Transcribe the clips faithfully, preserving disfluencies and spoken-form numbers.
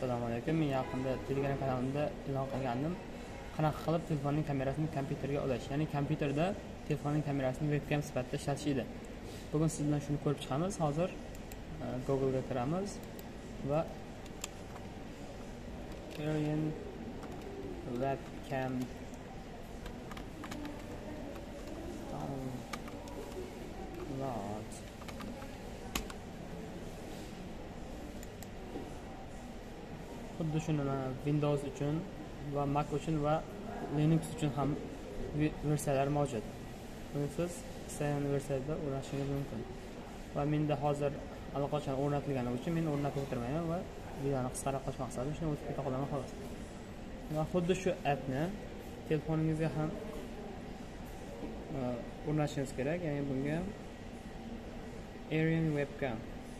Assalomu alaykum. Men yaqinda Telegram kanalimda e'lon qilgandim. Qanaqa qilib telefonning kamerasini kompyuterga ulash, ya'ni kompyuterda telefonning kamerasini webcam sifatida ishlatish edi. Bugun siz bilan shuni ko'rib chiqamiz. Hozir Google ga kiramiz va Arian webcam download xuddi shuni Windows uchun va Mac uchun va Linux uchun ham versiyalar mavjud. Buni siz istagan versiyada o'rnatishingiz mumkin. Va menda hozir allaqachon o'rnatilgani uchun men o'rnatib o'tirmayman va videoni qisqaroq qilish maqsadim shuni o'tib keta qolaman xolos. Va xuddi shu appni telefoningizga ham o'rnatishingiz kerak. Ya'ni bunga Arian webcam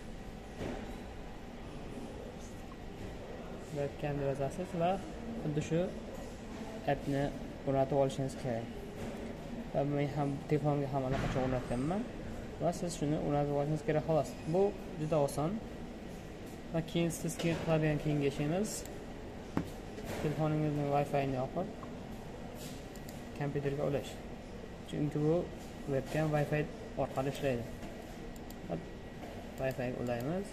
webcam deb yozasiz va xuddi shu appni o'rnatib olishingiz kerak. Va men ham telefonga ham allaqachon o'rnatganman va siz shuni o'rnatib olishingiz kerak xolos. Bu juda oson. Va keyin siz qiladigan keyingi ishingiz telefoningizning Wi-Fi'ni yoqib kompyuterga ulash. Chunki bu webcam Wi-Fi orqali ishlaydi. Wi-Fi ga ulaymiz.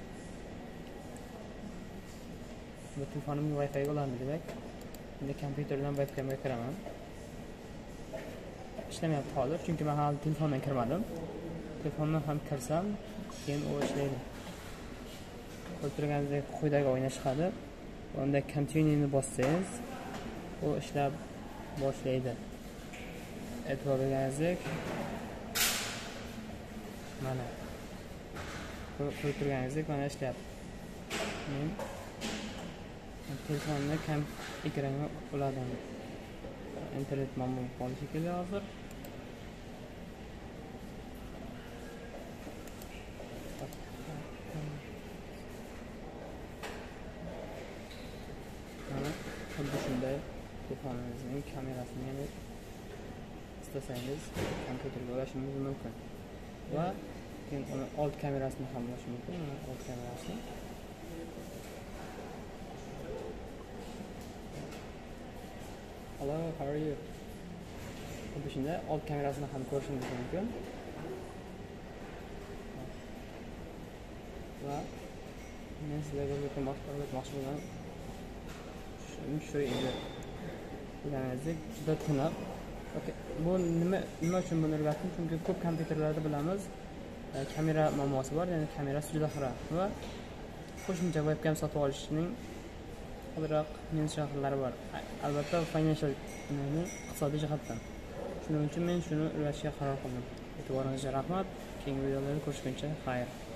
Bu telefonimning Wi-Fi ga ulandi demak. Endi kompyuterdan webcamga kiraman. Ishlamayapti hozir, chunki men hali telefondan kirmadim. Telefondan ham kirsam, keyin u ishlaydi. Ko'rib turganingizdek quyidagi o'yina chiqadi. Unda continue ni bossangiz, u ishlab boshlaydi. E'tibor berganingizdek mana ko'rib turganingizdek mana ishlayapti. Men telefonni kam ekranga uladim. Internet mamnun qolishi kerak hozir. Mana xuddi shunday telefoningizning kamerasini yana istasangiz kompyuterga ulashingiz mumkin. Va keyin uni old kamerasini ham ulash mumkin. Mana old kamerasi. Hello, how are you? Xuddi shunday old kamerasini ham ko'rishingiz mumkin. Va men sizlarga o'rgatmoqchi bo'lgan shu edi. Bilamangiz, juda tiniq. Okay. Bu nima nima uchun buni o'rgatdim? Chunki ko'p kompyuterlarda bilamiz, kamera muammosi bor, ya'ni kamerasi juda xira va qo'shimcha webcam sotib olishning ozroq minus jihatlari bor. Albatta, financial, ya'ni iqtisodiy jihatdan. Shuning uchun men shuni o'rgatishga qaror qildim. E'tiboringizga rahmat. Keyingi videolarda ko'rishguncha xayr.